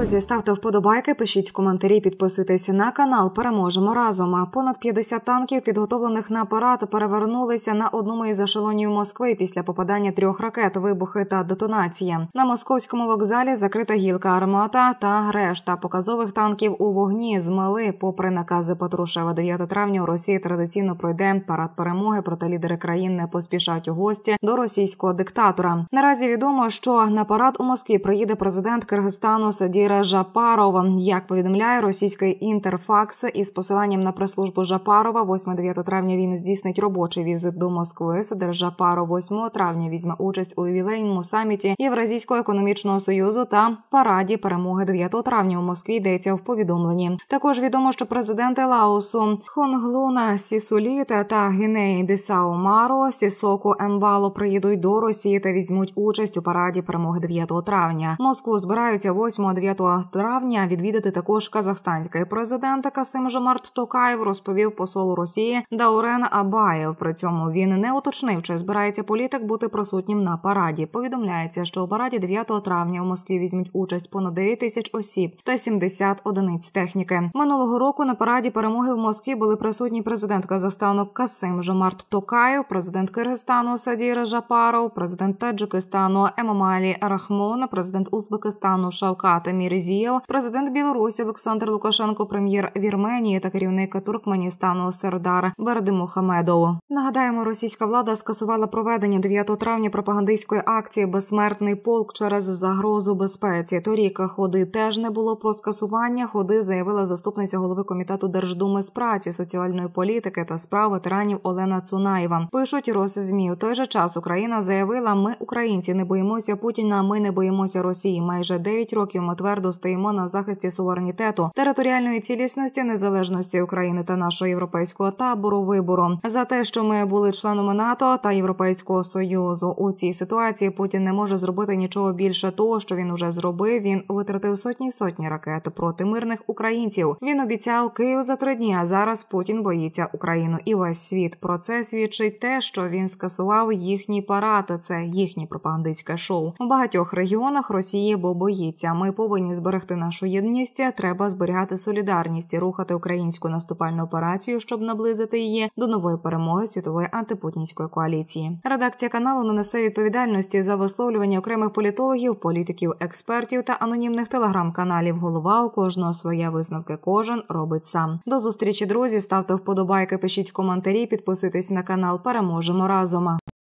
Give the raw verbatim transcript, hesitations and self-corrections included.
друзі, ставте вподобайки, пишіть коментарі, підписуйтесь на канал. Переможемо разом. Понад п'ятдесят танків, підготовлених на парад, перевернулися на одному із ешелонів Москви після попадання трьох ракет, вибухи та детонації. На московському вокзалі закрита гілка «Армата» та решта показових танків у вогні змели. Попри накази Патрушева, дев'ятого травня у Росії традиційно пройде парад перемоги, проте лідери країн не поспішають у гості до російського диктатора. Наразі відомо, що на парад у Москві приїде президент Киргизстану Садір Жапаров. Як повідомляє російський Інтерфакс, із посиланням на прес-службу Жапарова, восьмого-дев'ятого травня він здійснить робочий візит до Москви. Садир Жапаров восьмого травня візьме участь у ювілейному саміті Євразійського економічного союзу та параді перемоги дев'ятого травня у Москві, йдеться в повідомленні. Також відомо, що президенти Лаосу Хонглуна Сісуліта та Гвінеї Бісау Маро Сісоку Ембало приїдуть до Росії та візьмуть участь у параді перемоги дев'ятого травня. Москву збираються восьмого-дев'ятого травня відвідати також казахстанський президент Касим-Жомарт Токаєв, розповів посол Росії Даурен Абаєв. При цьому він не уточнив, чи збирається політик бути присутнім на параді. Повідомляється, що у параді дев'ятого травня у Москві візьмуть участь понад дев'ять тисяч осіб та сімдесят одиниць техніки. Минулого року на параді перемоги в Москві були присутні президент Казахстану Касим-Жомарт Токаєв, президент Киргизстану Садір Жапаров, президент Таджикистану Емомалі Рахмон, президент Узбекистану Шавкат Мірзієв, президент Білорусі Олександр Лукашенко, прем'єр Вірменії та керівник Туркменістану Сердар Бердимухамедов. Нагадаємо, російська влада скасувала проведення дев'ятого травня пропагандистської акції «Безсмертний полк» через загрозу безпеці. Торік ходи теж не було про скасування. Ходи заявила заступниця голови комітету Держдуми з праці, соціальної політики та справ ветеранів Олена Цунаєва. Пишуть Росзмі. В той же час Україна заявила: «Ми, українці, не боїмося Путіна, ми не боїмося Росії. Майже дев'ять років ми твердо стоїмо на захисті суверенітету, територіальної цілісності, незалежності України та нашого європейського табору вибору. За те, що ми були членами НАТО та Європейського Союзу. У цій ситуації Путін не може зробити нічого більше того, що він уже зробив. Він витратив сотні й сотні ракет проти мирних українців. Він обіцяв Київ за три дні, а зараз Путін боїться Україну і весь світ. Про це свідчить те, що він скасував їхній парад. Це їхнє пропагандистське шоу. У багатьох регіонах Росії, бо боїться. Ми повинні зберегти нашу єдність, треба зберігати солідарність і рухати українську наступальну операцію, щоб наблизити її до нової перемоги світової антипутінської коаліції. Редакція каналу не несе відповідальності за висловлювання окремих політологів, політиків, експертів та анонімних телеграм-каналів. Голова у кожного своя, висновки кожен робить сам. До зустрічі, друзі, ставте вподобайки, пишіть коментарі, підписуйтесь на канал. Переможемо разом!